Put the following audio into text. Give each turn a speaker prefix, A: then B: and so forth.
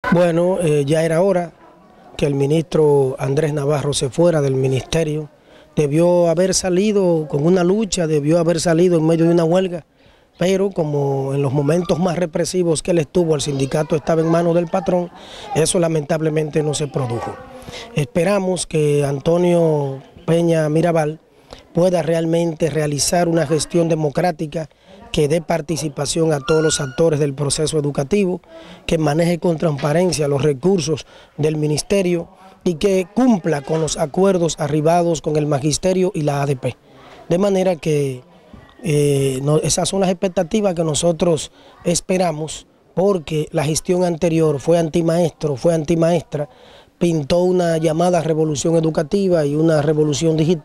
A: Bueno, ya era hora que el ministro Andrés Navarro se fuera del ministerio. Debió haber salido con una lucha, debió haber salido en medio de una huelga, pero como en los momentos más represivos que él estuvo, el sindicato estaba en manos del patrón, eso lamentablemente no se produjo. Esperamos que Antonio Peña Mirabal pueda realmente realizar una gestión democrática que dé participación a todos los actores del proceso educativo, que maneje con transparencia los recursos del ministerio y que cumpla con los acuerdos arribados con el magisterio y la ADP. De manera que esas son las expectativas que nosotros esperamos, porque la gestión anterior fue antimaestro, fue antimaestra, pintó una llamada revolución educativa y una revolución digital.